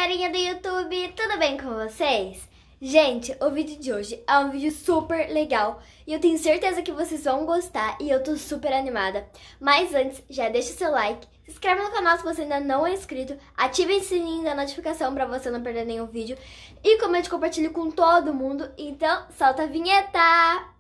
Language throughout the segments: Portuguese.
galerinha do YouTube, tudo bem com vocês? Gente, o vídeo de hoje é um vídeo super legal e eu tenho certeza que vocês vão gostar e eu tô super animada. Mas antes, já deixa o seu like, se inscreve no canal se você ainda não é inscrito, ative o sininho da notificação pra você não perder nenhum vídeo e comente e compartilhe com todo mundo. Então, solta a vinheta!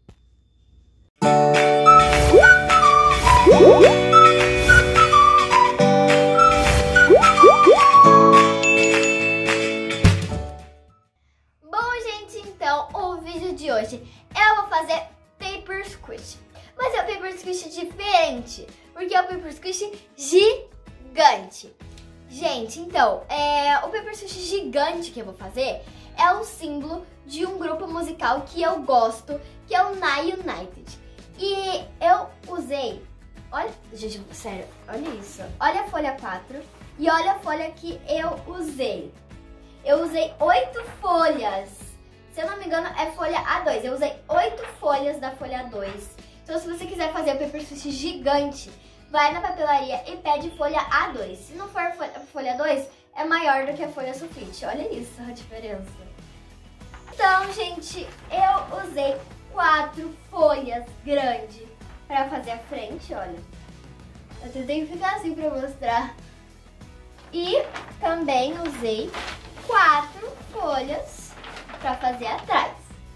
Então, o vídeo de hoje eu vou fazer Paper Squish. Mas é o Paper Squish diferente, porque é o Paper Squish gigante. Gente, então, o Paper Squish gigante que eu vou fazer é o símbolo de um grupo musical que eu gosto, que é o Na United. E eu usei, olha, gente, sério, olha isso. Olha a folha 4 e olha a folha que eu usei. Eu usei 8 folhas. Se eu não me engano, é folha A2. Eu usei 8 folhas da folha A2. Então, se você quiser fazer o Paper Squish gigante, vai na papelaria e pede folha A2. Se não for folha A2, é maior do que a folha sulfite. Olha isso, a diferença. Então, gente, eu usei 4 folhas grandes para fazer a frente, olha. Eu tentei ficar assim para mostrar. E também usei 4 folhas pra fazer atrás.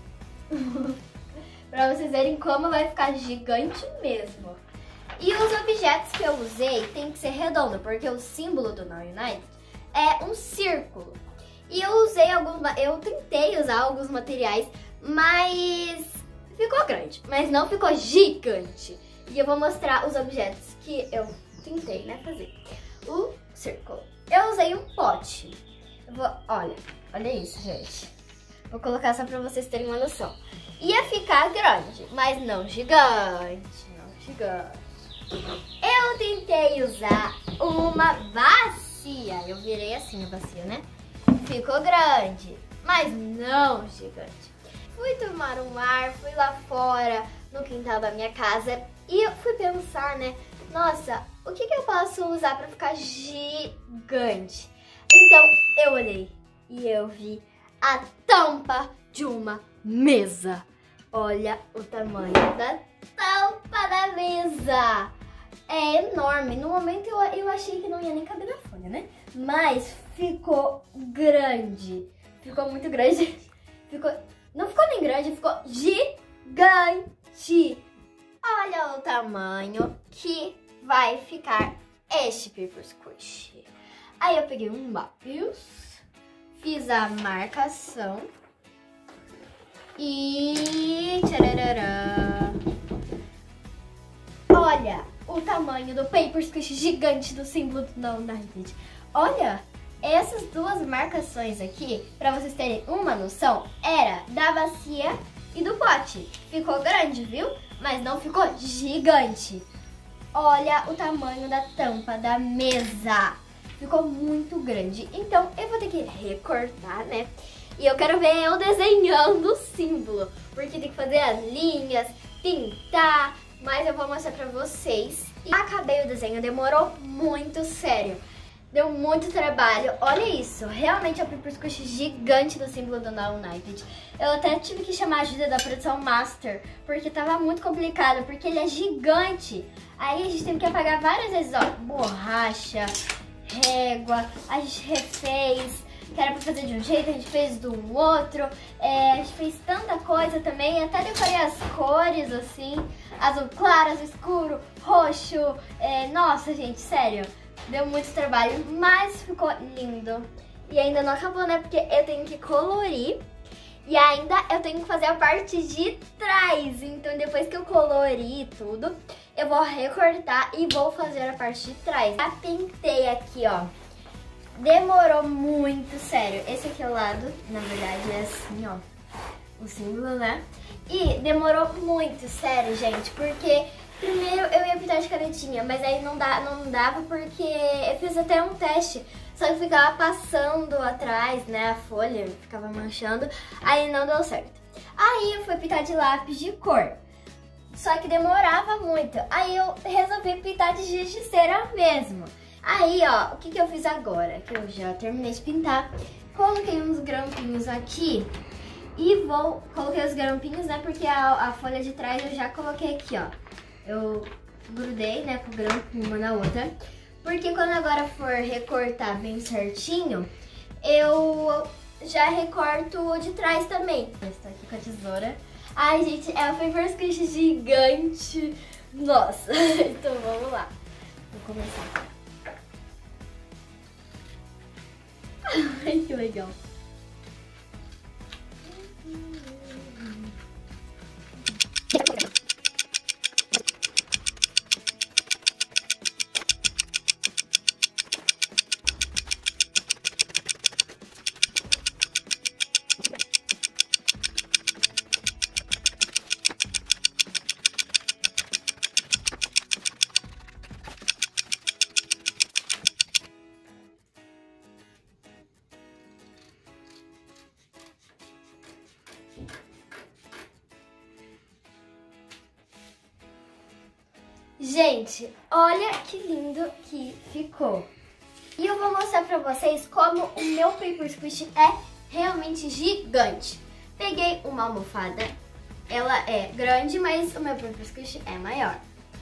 Pra vocês verem como vai ficar gigante mesmo. E os objetos que eu usei tem que ser redondo, porque o símbolo do Na United é um círculo. E eu tentei usar alguns materiais, mas ficou grande, mas não ficou gigante. E eu vou mostrar os objetos que eu tentei, né, fazer. O círculo. Eu usei um pote. Olha isso, gente. Vou colocar só pra vocês terem uma noção. Ia ficar grande, mas não gigante, não gigante. Eu tentei usar uma bacia. Eu virei assim a bacia, né? Ficou grande, mas não gigante. Fui tomar um ar, fui lá fora, no quintal da minha casa. E eu fui pensar, né? Nossa, o que eu posso usar pra ficar gigante? Então, eu olhei e eu vi a tampa de uma mesa. Olha o tamanho da tampa da mesa. É enorme. No momento eu achei que não ia nem caber na folha, né? Mas ficou grande. Ficou muito grande. Não ficou nem grande, ficou gigante. Olha o tamanho que vai ficar este Paper Squish. Aí eu peguei um lápis. Fiz a marcação e tcharará. Olha o tamanho do Paper Squish gigante do símbolo do Na United. Olha, essas duas marcações aqui, para vocês terem uma noção, era da bacia e do pote. Ficou grande, viu? Mas não ficou gigante. Olha o tamanho da tampa da mesa. Ficou muito grande, então eu vou ter que recortar, né? E eu quero ver eu desenhando o símbolo, porque tem que fazer as linhas, pintar, mas eu vou mostrar pra vocês. E acabei o desenho, demorou muito, sério. Deu muito trabalho, olha isso, realmente é o Paper Squish gigante do símbolo do Na United. Eu até tive que chamar a ajuda da produção Master, porque tava muito complicado, porque ele é gigante. Aí a gente teve que apagar várias vezes, ó, borracha, régua, a gente refez, que era pra fazer de um jeito, a gente fez do outro, a gente fez tanta coisa também, até decorei as cores assim, azul claro, azul escuro, roxo, nossa gente, sério, deu muito trabalho, mas ficou lindo. E ainda não acabou, né, porque eu tenho que colorir e ainda eu tenho que fazer a parte de trás, então depois que eu colorir tudo, eu vou recortar e vou fazer a parte de trás. Já pintei aqui, ó. Demorou muito, sério. Esse aqui é o lado, na verdade, é assim, ó. O símbolo, né? E demorou muito, sério, gente. Porque primeiro eu ia pintar de canetinha, mas aí não dava porque eu fiz até um teste. Só que ficava passando atrás, né, a folha, ficava manchando. Aí não deu certo. Aí eu fui pintar de lápis de cor. Só que demorava muito. Aí eu resolvi pintar de giz de cera mesmo. Aí, ó, o que eu fiz agora? Que eu já terminei de pintar. Coloquei uns grampinhos aqui. E coloquei os grampinhos, né? Porque a folha de trás eu já coloquei aqui, ó. Eu grudei, né, com o grampo uma na outra. Porque quando agora for recortar bem certinho, eu já recorto o de trás também. Estou aqui com a tesoura. Ai, gente, é o Paper Squish gigante. Nossa, então vamos lá. Vou começar. Ai, que legal. Gente, olha que lindo que ficou. E eu vou mostrar pra vocês como o meu Paper Squish é realmente gigante. Peguei uma almofada, ela é grande, mas o meu Paper Squish é maior.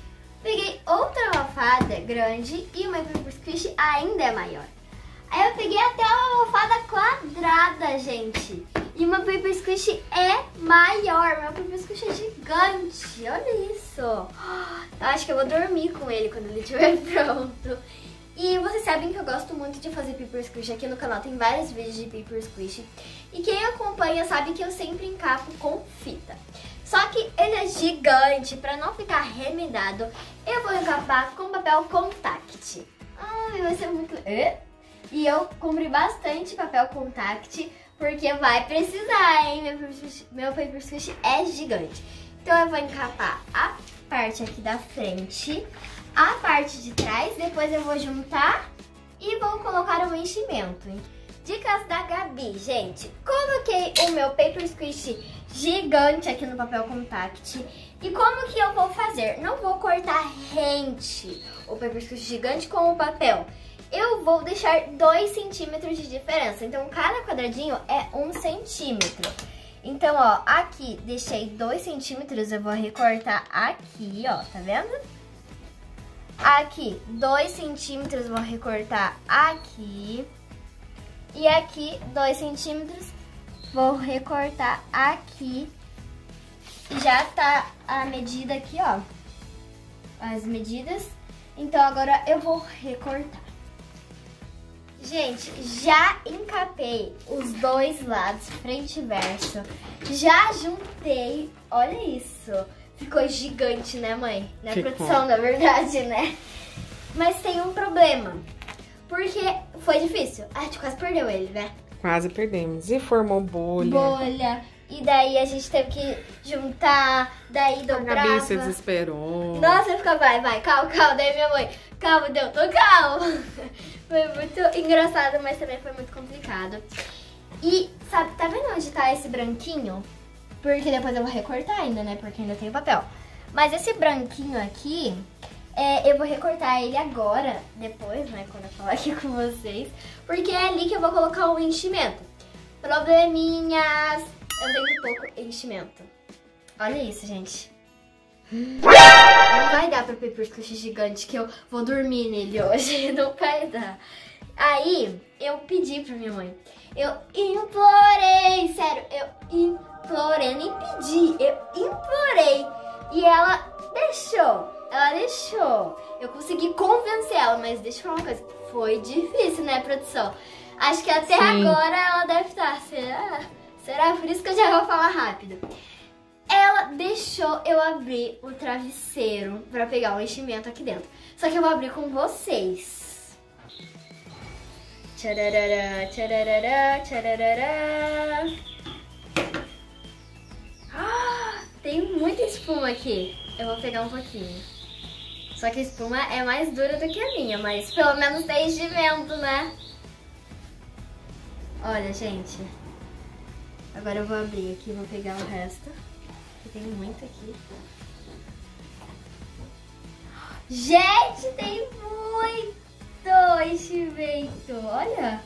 Peguei outra almofada grande e o meu Paper Squish ainda é maior. Aí eu peguei até uma almofada quadrada, gente. E o meu Paper Squish é maior, meu Paper Squish é gigante, olha isso. Eu acho que eu vou dormir com ele quando ele estiver pronto. E vocês sabem que eu gosto muito de fazer Paper Squish, aqui no canal tem vários vídeos de Paper Squish. E quem acompanha sabe que eu sempre encapo com fita. Só que ele é gigante, pra não ficar remendado, eu vou encapar com papel contact. Ai, vai ser muito... E eu comprei bastante papel contact, porque vai precisar, hein? Meu Paper Squish é gigante. Então eu vou encapar a parte aqui da frente, a parte de trás, depois eu vou juntar e vou colocar o enchimento. Dicas da Gabi, gente. Coloquei o meu Paper Squish gigante aqui no papel contact. E como que eu vou fazer? Não vou cortar rente o Paper Squish gigante com o papel. Eu vou deixar 2 centímetros de diferença. Então, cada quadradinho é 1 centímetro. Então, ó, aqui deixei 2 centímetros. Eu vou recortar aqui, ó, tá vendo? Aqui, 2 centímetros, vou recortar aqui. E aqui, 2 centímetros, vou recortar aqui. Já tá a medida aqui, ó. As medidas. Então, agora eu vou recortar. Gente, já encapei os dois lados, frente e verso. Já juntei, olha isso. Ficou gigante, né, mãe? Na produção, na verdade, né? Mas tem um problema. Porque foi difícil. A gente quase perdeu ele, né? Quase perdemos. E formou bolha. Bolha. E daí a gente teve que juntar, daí dobrava. A Gabi se desesperou. Nossa, eu ficava, vai, calma. Daí minha mãe, calma, deu, tô calma. Foi muito engraçado, mas também foi muito complicado. E, sabe, tá vendo onde tá esse branquinho? Porque depois eu vou recortar ainda, né? Porque ainda tem o papel. Mas esse branquinho aqui, eu vou recortar ele agora, depois, né? Quando eu falar aqui com vocês. Porque é ali que eu vou colocar o enchimento. Probleminhas. Eu tenho pouco enchimento. Olha isso, gente. Não vai dar pra Paper Squish gigante, que eu vou dormir nele hoje. Não vai dar. Aí, eu pedi pra minha mãe. Eu implorei, sério, eu implorei, eu nem pedi, eu implorei. E ela deixou. Eu consegui convencer ela, mas deixa eu falar uma coisa. Foi difícil, né, produção? Acho que até agora ela deve estar. Será? Por isso que eu já vou falar rápido. Ela deixou eu abrir o travesseiro pra pegar o enchimento aqui dentro. Só que eu vou abrir com vocês. Tchararara, tchararara, tchararara. Tem muita espuma aqui. Eu vou pegar um pouquinho. Só que a espuma é mais dura do que a minha, mas pelo menos tem enchimento, né? Olha, gente. Agora eu vou abrir aqui, vou pegar o resto. Tem muito aqui. Gente, tem muito! enchimento. Olha.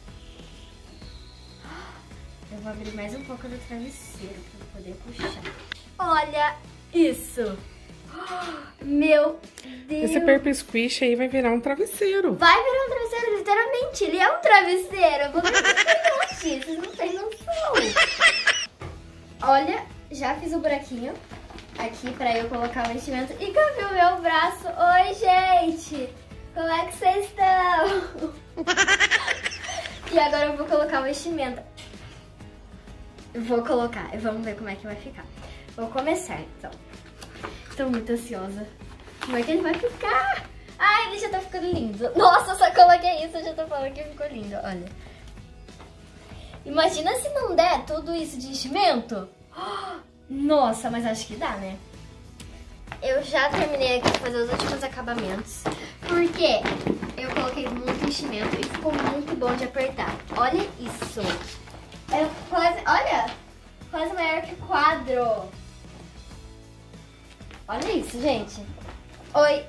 Eu vou abrir mais um pouco do travesseiro pra poder puxar. Olha isso. Meu Deus. Esse Paper Squish aí vai virar um travesseiro. Vai virar um travesseiro, literalmente. Ele é um travesseiro. Eu vou ver se vocês não têm noção. Olha, já fiz o buraquinho aqui pra eu colocar o enchimento. E cadê o meu braço? Oi, gente. Como é que vocês estão? E agora eu vou colocar o enchimento. Vou colocar, vamos ver como é que vai ficar. Vou começar, então. Tô muito ansiosa. Como é que ele vai ficar? Ai, ele já tá ficando lindo. Nossa, só coloquei isso, eu já tô falando que ficou lindo, olha. Imagina se não der tudo isso de enchimento. Nossa, mas acho que dá, né? Eu já terminei aqui de fazer os últimos acabamentos. Porque eu coloquei muito enchimento e ficou muito bom de apertar. Olha isso. É quase, olha, quase maior que quadro. Olha isso, gente. Oi.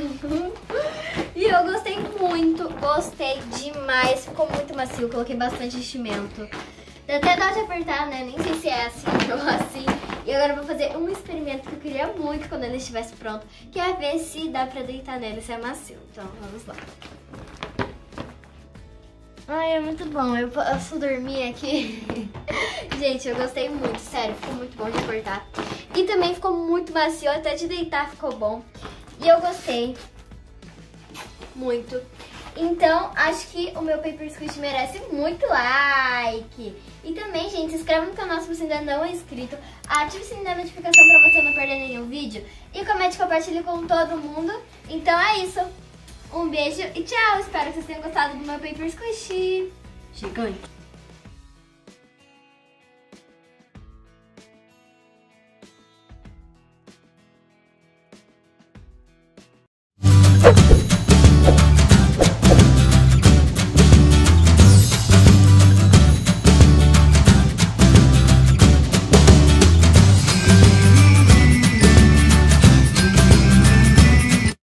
E eu gostei muito, gostei demais. Ficou muito macio, coloquei bastante enchimento. Dá até dó de apertar, né? Nem sei se é assim ou assim. E agora eu vou fazer um experimento que eu queria muito quando ele estivesse pronto, que é ver se dá pra deitar nele, se é macio. Então, vamos lá. Ai, é muito bom. Eu posso dormir aqui. Gente, eu gostei muito, sério. Ficou muito bom de apertar. E também ficou muito macio, até de deitar ficou bom. E eu gostei muito. Então, acho que o meu Paper Squish merece muito like. E também, gente, se inscreve no canal se você ainda não é inscrito. Ative o sininho da notificação pra você não perder nenhum vídeo. E comente e compartilhe com todo mundo. Então é isso. Um beijo e tchau. Espero que vocês tenham gostado do meu Paper Squish gigante.